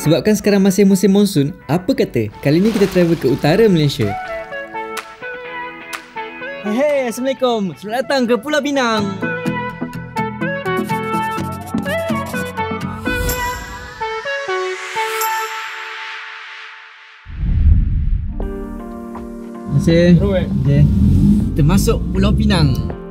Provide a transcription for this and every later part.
Sebabkan sekarang masih musim monsun, apa kata kali ni kita travel ke utara Malaysia. Hey, Assalamualaikum. Selamat datang ke Pulau Pinang. Terima kasih. Okay. Kita masuk Pulau Pinang.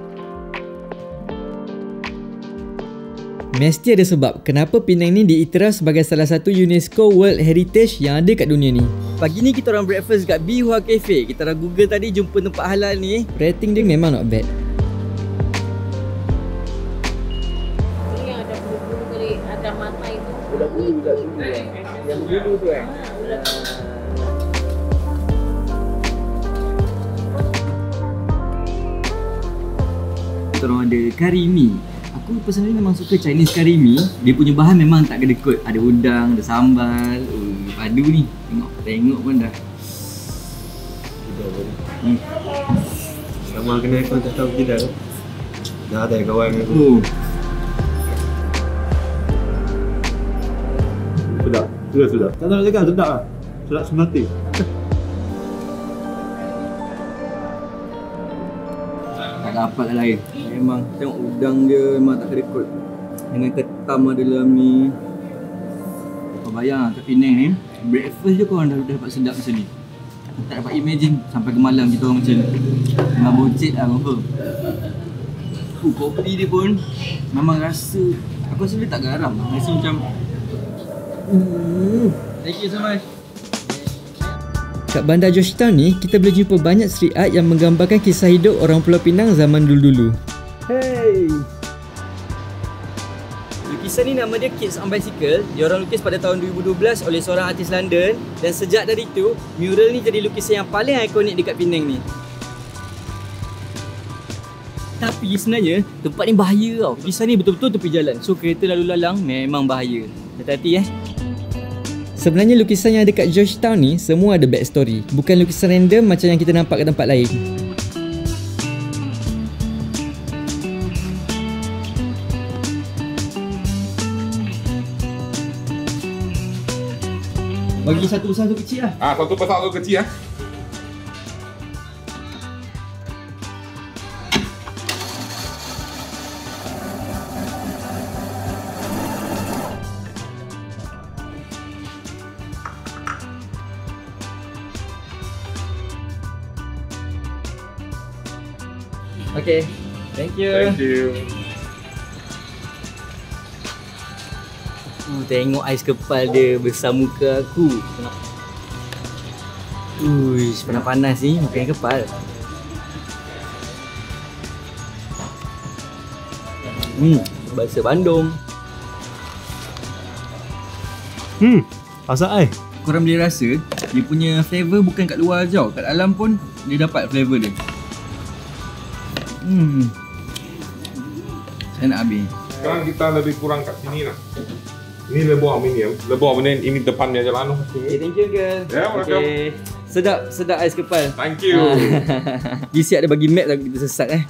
Mesti ada sebab kenapa Penang ni diiktiraf sebagai salah satu UNESCO World Heritage yang ada kat dunia ni. Pagi ni kita orang breakfast kat Bihua Cafe. Kita orang Google tadi jumpa tempat halal ni. Rating dia memang not bad. Ini yang ada bulu-bulu kali, ada mata itu. Bulu-bulu kat sini kan. Yang bulu tu kan. Kita orang ada kari mi. Aku personally memang suka Chinese curry mi. Dia punya bahan memang tak kedekut. Ada udang, ada sambal. Padu ni. Tengok pun dah. Sama kena ikut tak tahu kita. Dah ada kawan aku. Sudah. Tak nak cakap sedap lah. Sedap semati. Tak dapat lah lain. Memang tengok udang dia memang tak kedekut. Dengan ketam ada dalam ni. Kau bayang kat Penang ni, breakfast je korang dah dapat sedap macam ni. Aku tak dapat imagine sampai ke malam kita orang macam ni. Memang bocet lah confirm. Kopi dia pun memang rasa, aku rasa dia tak garam. Rasa macam Thank you so much. Kat bandar Georgetown ni, kita boleh jumpa banyak street art yang menggambarkan kisah hidup orang Pulau Pinang zaman dulu-dulu. Hey! Lukisan ni nama dia Kids on Bicycle. Dia orang lukis pada tahun 2012 oleh seorang artis London. Dan sejak dari itu, mural ni jadi lukisan yang paling ikonik dekat Penang ni. Tapi sebenarnya, tempat ni bahaya tau. Lukisan ni betul-betul tepi jalan. So kereta lalu lalang memang bahaya. Hati-hati Sebenarnya lukisan yang ada kat Georgetown ni semua ada backstory. Bukan lukisan random macam yang kita nampak kat tempat lain. Bagi satu besar satu kecil lah. Satu besar satu kecil lah. Okay, thank you. Thank you. Tengok ais kepal dia besar muka aku. Uish, panas-panas ni makan kepal. Bahasa Bandung. Asal Korang boleh rasa dia punya flavour bukan kat luar je, kat dalam pun dia dapat flavour dia. Saya nak habis. Sekarang kita lebih kurang kat sini lah. Ini lebih aluminium. Lebih aluminium ini depannya jalan. Okay, thank you girl. Yeah, welcome. Okay. Sedap ais kepal. Thank you. Gisi ada bagi map tapi kita sesat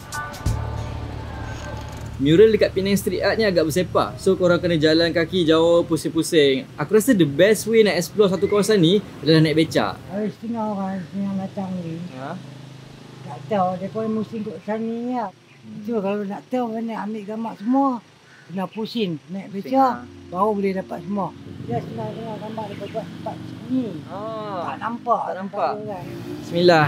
Mural dekat Penang Street Art ni agak bersepah. So korang kena jalan kaki jauh pusing-pusing. Aku rasa the best way nak explore satu kawasan ni adalah naik becak. Setengah orang yang datang ni tak tahu dia pun mesti ikut sana ni lah. So kalau nak tahu kena ambil gambar semua, kena pusing naik becak baru boleh dapat semua. Dia senang-senang gambar dia buat tempat sini. Tak nampak. Kan. Bismillah.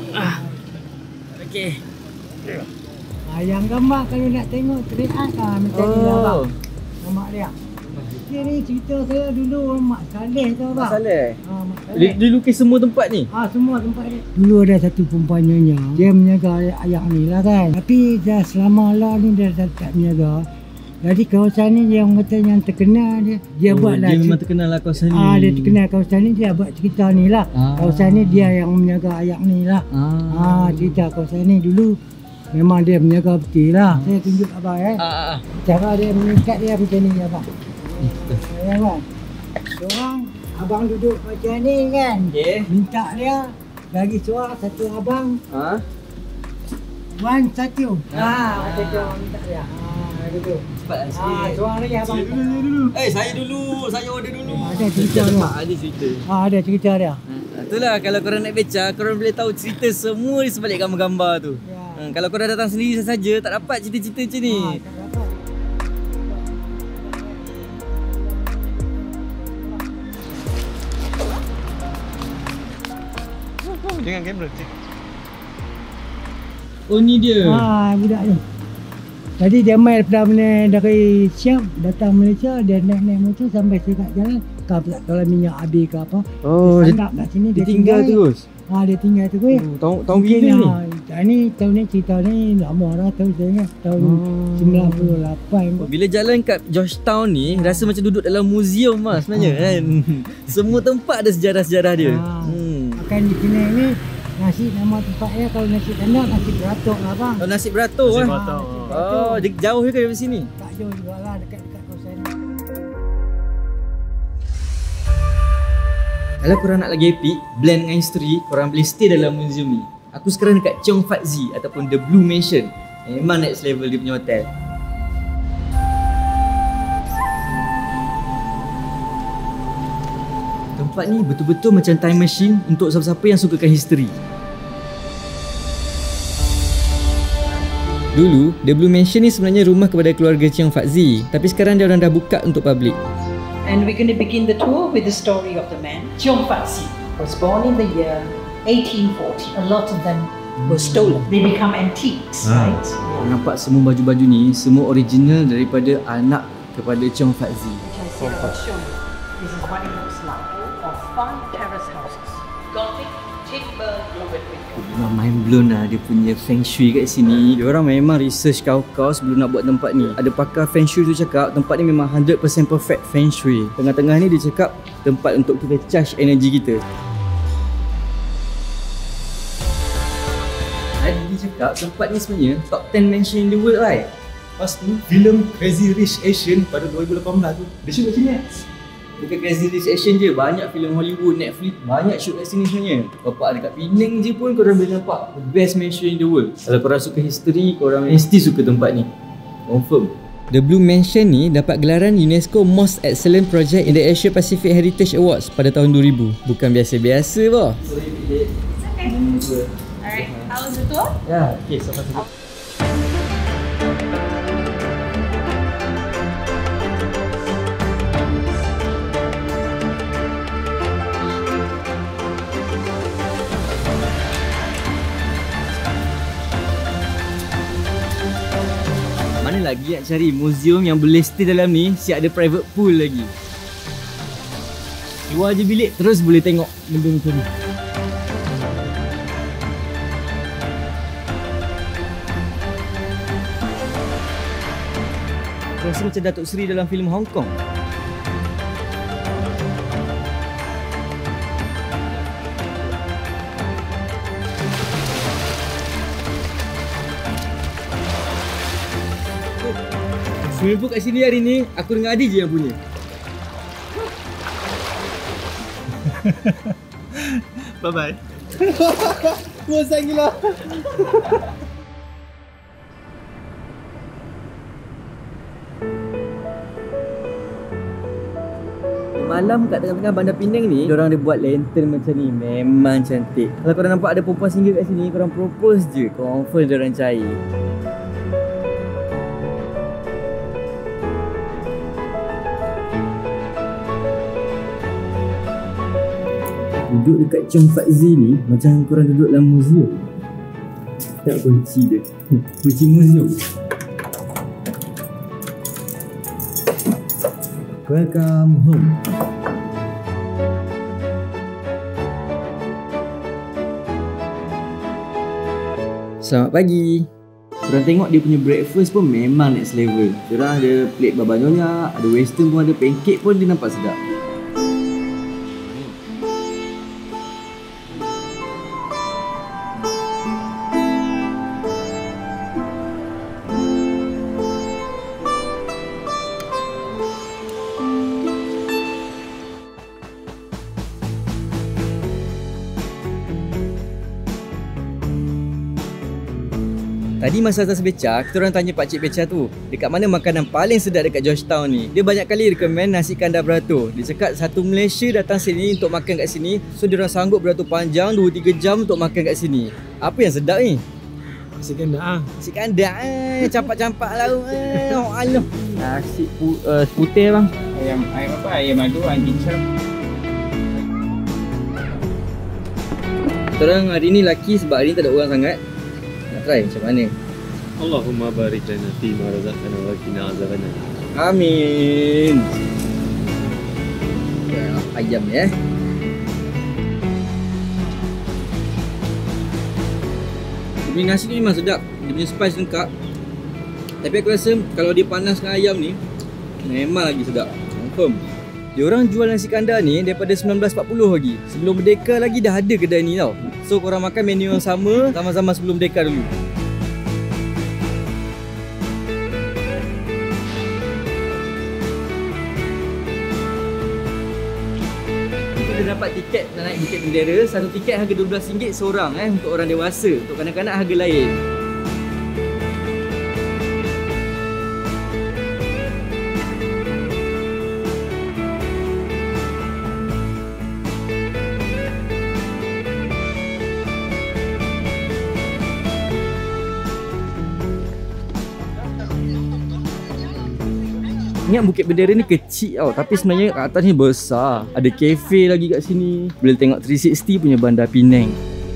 Okey. Yang gambar kalau nak tengok teriak macam ni lah bang. Gambar dia. Dia ni cerita saya dulu Mak Saleh tu bang. Mak Saleh? Mak Saleh. Dia lukis semua tempat ni? Semua tempat dia. Dulu ada satu perempuan nyonya. Dia menjaga ayak ni lah kan. Tapi dah selama lah ni dia tak menjaga. Jadi kawasan ni dia orang kata yang terkenal dia buat lah. Dia memang terkenal lah kawasan ni. Dia terkenal kawasan ni, dia buat cerita ni lah. Kawasan ni dia yang menjaga ayak ni lah. Cerita kawasan ni dulu memang dia menjaga betul lah. Saya tunjuk abang cara dia meningkat dia macam ni abang. Ya bang. Seorang abang duduk macam ni kan. Minta dia bagi seorang satu abang. One satu. Macam tu orang minta dia. gitu. Cepatlah sikit. Seorang lagi abang. Saya order dulu. Ada cerita dia. Ada cerita. Ada cerita dia. Itulah kalau korang naik beca, korang boleh tahu cerita semua di sebalik gambar-gambar tu. Ya. Kalau korang datang sendiri saja tak dapat cerita-cerita macam ni. Tak dapat. Jangan kamera. Oh ni dia. Budak ni. Jadi dia main daripada dari Siap datang Malaysia, dia naik motor sampai dekat jalan, kau tak tahu minyak habis ke apa. Oh, Dia kat sini dia tinggal terus. Dia tinggal terus. Tahun bila ni? Ni tahun ni cerita ni lama dah, tahun saya ingat tahun 98 kot. Bila jalan kat Georgetown ni, rasa macam duduk dalam muzium lah sebenarnya kan. Semua tempat ada sejarah-sejarah dia. Makan di sini ni nasi, nama tempatnya kalau nasi kandang, nasi beratuk lah bang. Oh, nasi beratur Nasi lah. beratur. Oh, dia jauh ke dari sini? Tak jauh juga lah, dekat kawasan ni. Kalau korang nak lagi epic, blend dengan history, korang boleh stay dalam muzium ni. Aku sekarang dekat Cheong Fat Z ataupun The Blue Mansion. Memang next level dia punya hotel. Tempat ni betul-betul macam time machine untuk siapa-siapa yang sukakan history. Dulu, The Blue Mansion ni sebenarnya rumah kepada keluarga Cheong Fat Z, tapi sekarang dia orang dah buka untuk public. And we're going to begin the tour with the story of the man. Cheong Fat Z was born in the year 1840. A lot of them were stolen. They become antiques, right? Korang nampak semua baju-baju ni, semua original daripada anak kepada Cheong Fat Z. Which I said I will show you. This is what it looks like. Of 5 terrace houses. Gothic, timber, glued window. Memang mind blown lah dia punya feng shui kat sini. Diorang memang research kau-kau sebelum nak buat tempat ni. Ada pakar feng shui tu cakap tempat ni memang 100% perfect feng shui. Tengah-tengah ni dia cakap tempat untuk kita charge energi kita. Tadi dia cakap tempat ni sebenarnya top 10 mansion in the world, right? Lepas tu, filem Crazy Rich Asian pada 2018 tu, dia shoot kat sini kan? Bukan Crazy Rich Asian je, banyak filem Hollywood, Netflix, banyak shoot kat sini sebenarnya. Bapak dekat Penang je pun korang boleh nampak the best mansion in the world. Kalau korang suka history, korang mesti suka tempat ni. Confirm. The Blue Mansion ni dapat gelaran UNESCO Most Excellent Project in the Asia Pacific Heritage Awards pada tahun 2000. Bukan biasa-biasa bah. Okay. Alright. How was the tour? Ya, okay, so far so good. Mana lagi nak cari muzium yang boleh stay dalam ni, siap ada private pool lagi. Keluar je bilik terus boleh tengok benda macam ni. Rasa macam Datuk Seri dalam filem Hong Kong. Swimming pool kat sini hari ni, aku dengan Adi je yang punya. Bye-bye. Bosan gila. Malam kat tengah-tengah Bandar Penang ni, diorang ada buat lantern macam ni. Memang cantik. Kalau korang nampak ada perempuan single kat sini, korang propose je, confirm diorang cair. Duduk dekat Cheong Fat Z ni macam korang duduk dalam muzium. Tak kunci dia. Kunci muzium. Welcome home. Selamat pagi. Korang tengok dia punya breakfast pun memang next level. Diorang ada plate baba nyonya, ada western pun ada, pancake pun dia nampak sedap. Tadi masa atas beca, kita orang tanya pakcik beca tu, dekat mana makanan paling sedap dekat Georgetown ni. Dia banyak kali recommend nasi kandar beratur. Dia cakap satu Malaysia datang sini untuk makan kat sini, so dia orang sanggup beratur panjang 2-3 jam untuk makan kat sini. Apa yang sedap ni? Nasi kandar Nasi kandar, campak-campak lauk. Allah. Nasi putih bang. Ayam apa? Ayam madu, ayam ginseng. Kita orang hari ni laki sebab hari ni tak ada orang sangat. Nak try macam mana? Allahumma barik lana fi ma razaqtana wa qina azabannar. Amin. Ya, ayam ya. Dia punya nasi ni memang sedap. Dia punya spice lengkap. Tapi aku rasa kalau dia panaskan ayam ni, memang lagi sedap. Confirm. Dia orang jual nasi kandar ni daripada 1940 lagi. Sebelum merdeka lagi dah ada kedai ni tau. So korang makan menu yang sama zaman-zaman sebelum merdeka dulu. Kita dah dapat tiket nak naik Bukit Bendera. Satu tiket harga RM12 seorang untuk orang dewasa. Untuk kanak-kanak harga lain. Ingat Bukit Bendera ni kecil tau, tapi sebenarnya kat atas ni besar. Ada kafe lagi kat sini. Boleh tengok 360 punya Bandar Penang.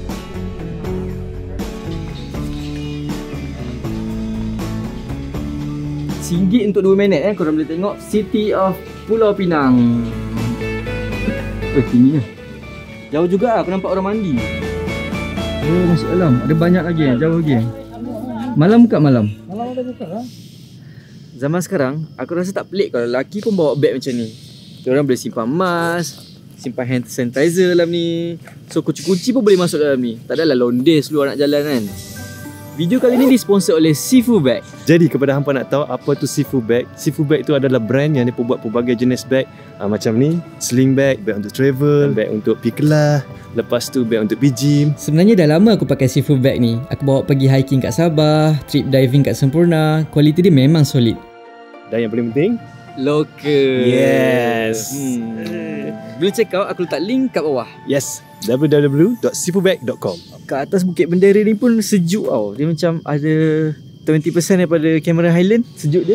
RM1 untuk 2 minit korang boleh tengok City of Pulau Pinang. Tinggi lah. Jauh juga aku nampak orang mandi. Oh, masuk dalam. Ada banyak lagi jauh lagi. Malam buka malam? Malam ada buka lah. Zaman sekarang, aku rasa tak pelik kalau lelaki pun bawa beg macam ni. Diorang boleh simpan mask, simpan hand sanitizer dalam ni. So kunci-kunci pun boleh masuk dalam ni. Tak adalah londes luar nak jalan kan. Video kali ni disponsor oleh Sifu Bag. Jadi kepada hampa nak tahu apa tu Sifu Bag. Sifu Bag tu adalah brand yang dia buat pelbagai jenis bag. Macam ni, sling bag, bag untuk travel, bag untuk pergi kelas. Lepas tu bag untuk pergi gym. Sebenarnya dah lama aku pakai Sifu Bag ni. Aku bawa pergi hiking kat Sabah, trip diving kat Sempurna. Kualiti dia memang solid. Dan yang paling penting, local. yes. Bila check out, aku letak link kat bawah. Yes, www.sifubag.com. Kat atas Bukit Bendera ni pun sejuk tau. Dia macam ada 20% daripada Cameron Highland. Sejuk dia.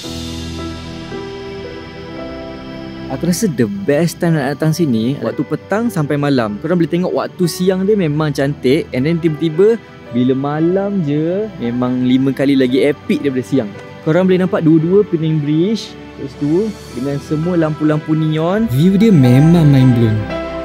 Aku rasa the best time nak datang sini waktu petang sampai malam. Korang boleh tengok waktu siang dia memang cantik. And then tiba-tiba bila malam je, memang 5 kali lagi epic daripada siang. Korang boleh nampak dua-dua Penang Bridge. Lepas tu dengan semua lampu-lampu neon. View dia memang mind blown.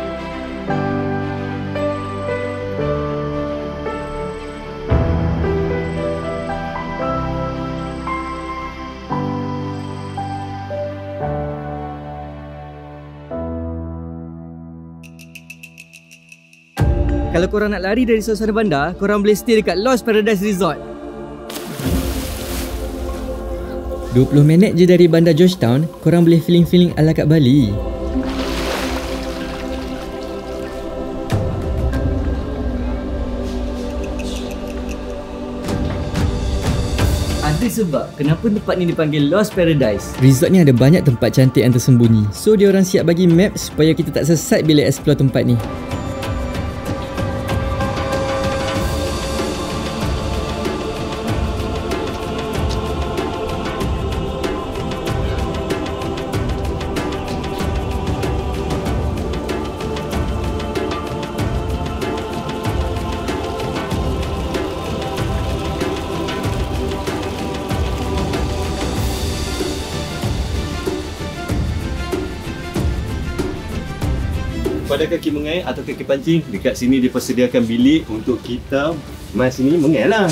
Kalau korang nak lari dari suasana bandar, korang boleh stay dekat Lost Paradise Resort. 20 minit je dari bandar Georgetown, korang boleh feeling-feeling ala kat Bali. Ada sebab kenapa tempat ni dipanggil Lost Paradise. Resort ni ada banyak tempat cantik yang tersembunyi. So diorang siap bagi map supaya kita tak sesat bila explore tempat ni. Pada kaki mengair atau kaki pancing, dekat sini dipersediakan bilik untuk kita mai sini mengair lah.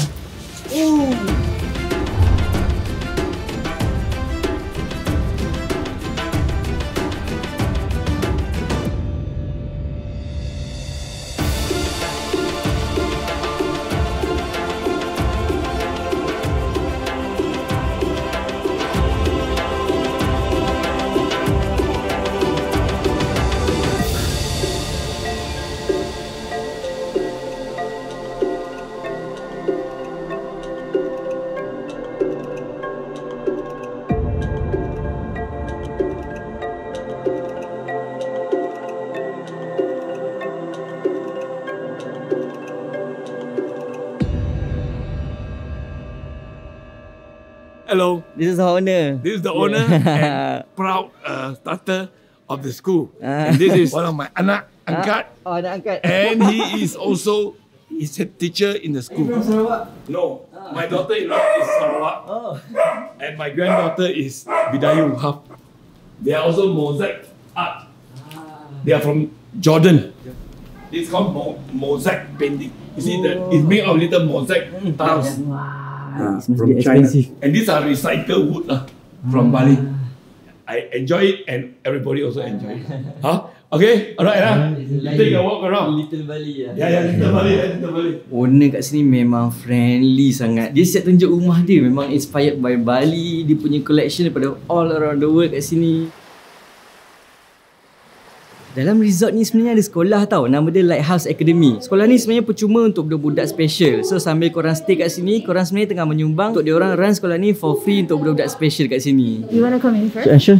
Hello. This is our owner. This is the owner and proud starter of the school. And this is one of my anak angkat. Oh, anak angkat. And he is also a teacher in the school. From Sarawak? No, my daughter-in-law is Sarawak. Oh. And my granddaughter is Bidayu half. They are also mosaic art. They are from Jordan. It's called mosaic painting. You see that it's made of little mosaic tiles. From China. And these are recycled wood from Bali. I enjoy it and everybody also enjoy it. Huh? Okay, alright lah. Take a walk around. Little Bali lah. Ya, Little Bali. Owner kat sini memang friendly sangat. Dia siap tunjuk rumah dia memang inspired by Bali. Dia punya collection daripada all around the world kat sini. Dalam resort ni sebenarnya ada sekolah tau. Nama dia Lighthouse Academy. Sekolah ni sebenarnya percuma untuk budak-budak special. So sambil korang stay kat sini, korang sebenarnya tengah menyumbang untuk diorang run sekolah ni for free untuk budak-budak special kat sini. You wanna come in first? Sure.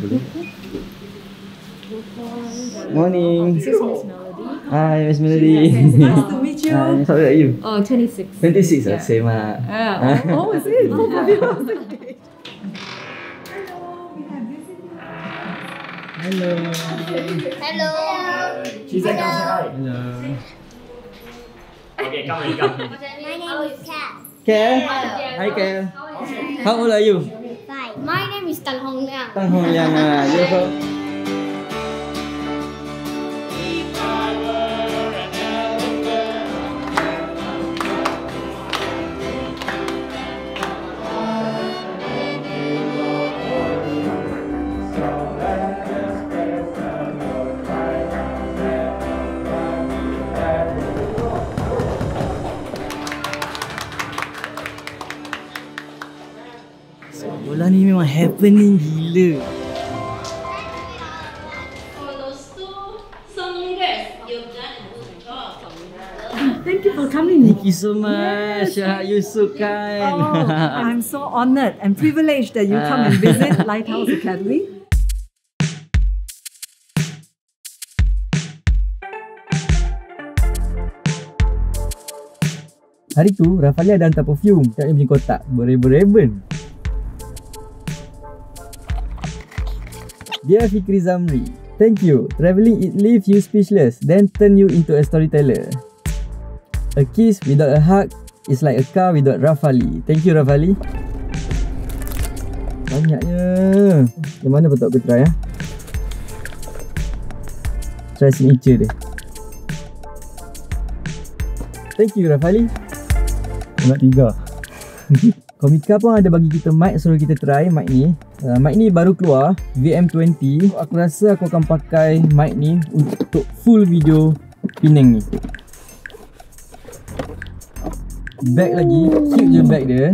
Morning. This is Miss Melody. Hi, Miss Melody. Nice to meet you. Hi, how old are you? Oh, 26. 26? Yeah. Same lah. Oh, is it? Oh, Hello. Hello. She's like, hi. Hello. Okay, come. My name is Kat. Kel? Hi, Kel. How old are you? 5. My name is Tan Hong Liang. Tan Hong Liang. You're from? Sekolah ni memang happening gila. Thank you for coming. Thank you so much. You're so kind. Oh, I'm so honoured and privileged that you come and visit Lighthouse Academy. Hari tu, Rafali ada hantar perfume kat dia punya kotak beriben-riben. Dear Fikri Zamri, thank you. Travelling it leaves you speechless, then turn you into a storyteller. A kiss without a hug is like a car without Rafali. Thank you, Rafali. Banyaknya. Yang mana patut aku try? Try signature dia. Thank you, Rafali. Nak 3. Komika pun ada bagi kita mic, suruh kita try mic ni. Mic ni baru keluar, VM20. Aku rasa aku akan pakai mic ni untuk full video Penang ni. Bag lagi, cute je bag dia.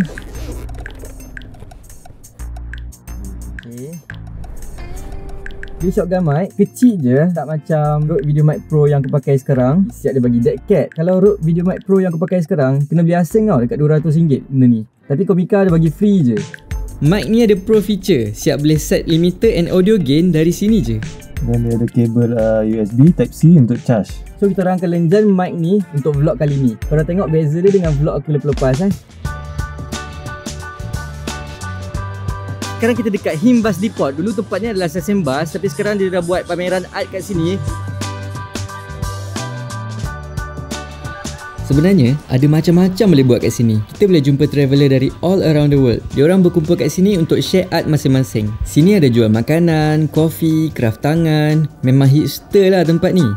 Okay. Dia shotgun mic, kecil je, tak macam Rode VideoMic Pro yang aku pakai sekarang. Siap dia bagi dead cat. Kalau Rode VideoMic Pro yang aku pakai sekarang, kena beli asing tau, dekat RM200 benda ni. Tapi Komika ada bagi free je. Mic ni ada pro feature, siap boleh set limiter and audio gain dari sini je. Dan dia ada kabel USB Type-C untuk charge. So kita orang akan lenjan mic ni untuk vlog kali ni. Korang tengok beza dia dengan vlog aku lepas-lepas Sekarang kita dekat Himbas Depot. Dulu tempatnya adalah stesen bas, tapi sekarang dia dah buat pameran art kat sini. Sebenarnya ada macam-macam boleh buat kat sini. Kita boleh jumpa traveller dari all around the world. Diorang berkumpul kat sini untuk share art masing-masing. Sini ada jual makanan, kopi, craft tangan. Memang hipster lah tempat ni.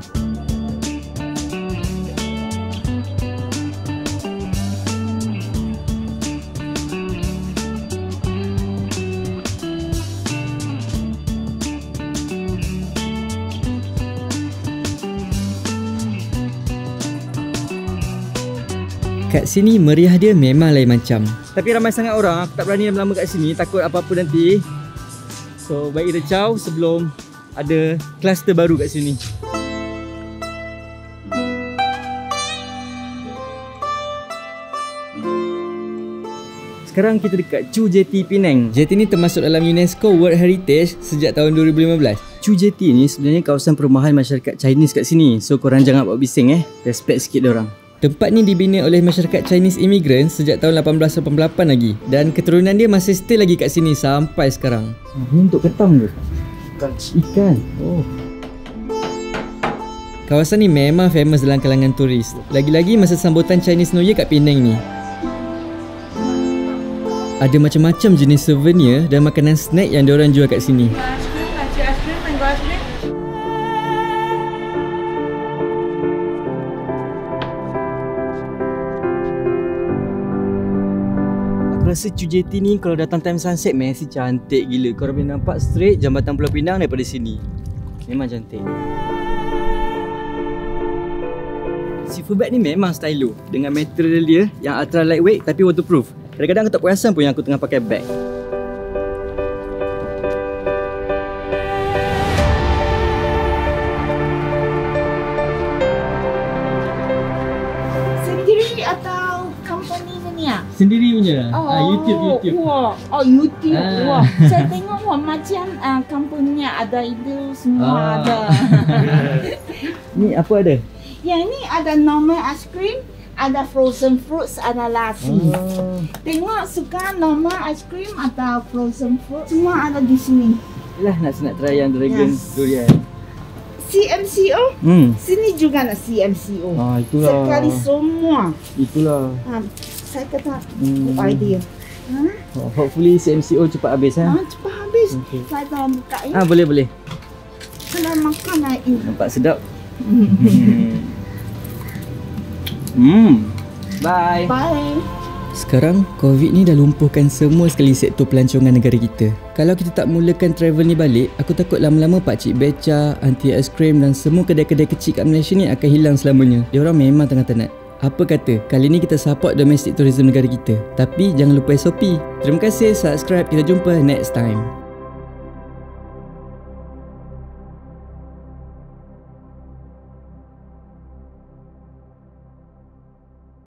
Kat sini meriah dia memang lain macam. Tapi ramai sangat orang, aku tak berani lama kat sini, takut apa-apa nanti. So baik kita caw sebelum ada kluster baru kat sini. Sekarang kita dekat Chu Jetty Penang. Jetty ni termasuk dalam UNESCO World Heritage sejak tahun 2015. Chu Jetty ni sebenarnya kawasan perumahan masyarakat Chinese kat sini. So korang jangan buat bising Respect sikit diorang. Tempat ni dibina oleh masyarakat Chinese immigrants sejak tahun 1888 lagi. Dan keturunan dia masih stay lagi kat sini sampai sekarang. Ini untuk ketam ke? Ikan. Oh. Kawasan ni memang famous dalam kalangan turis. Lagi-lagi masa sambutan Chinese New Year kat Penang ni. Ada macam-macam jenis souvenir dan makanan snack yang diorang jual kat sini. Aku rasa Cujeti ni kalau datang time sunset mesti cantik gila. Kau boleh nampak straight Jambatan Pulau Pinang daripada sini. Memang cantik. Seafood bag ni memang stylo dengan material dia yang ultra lightweight tapi waterproof. Kadang-kadang aku tak perasan pun yang aku tengah pakai bag. Sendiri atau company ni ya? Sendiri punya? YouTube. Wah, YouTube. Wah, saya tengok macam company ada itu semua ada. Ni apa ada? Yang ni ada normal ice cream, ada frozen fruits, ada lassi. Tengok suka normal ice cream atau frozen fruit, semua ada di sini. Yalah nak try yang dragon durian. CMCO? Sini juga ada CMCO. Itulah. Sekali semua. Itulah. Saya kata idea. Hopefully CMCO cepat habis cepat habis. Okay. Saya dah buka ya. Boleh. Saya makan ini. Nampak sedap. Bye. Sekarang COVID ni dah lumpuhkan semua sekali sektor pelancongan negara kita. Kalau kita tak mulakan travel ni balik, aku takut lama-lama pakcik beca, anti ice cream dan semua kedai-kedai kecil kat Malaysia ni akan hilang selamanya. Diorang memang tengah tenat. Apa kata, kali ni kita support domestic tourism negara kita. Tapi jangan lupa SOP. Terima kasih, subscribe, kita jumpa next time.